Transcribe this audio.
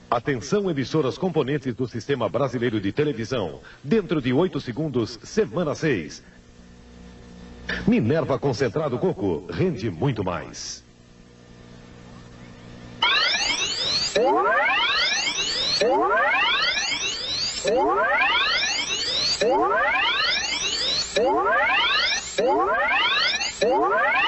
Atenção, emissoras componentes do Sistema Brasileiro de Televisão. Dentro de 8 segundos, semana 6. Minerva Concentrado Coco rende muito mais. What?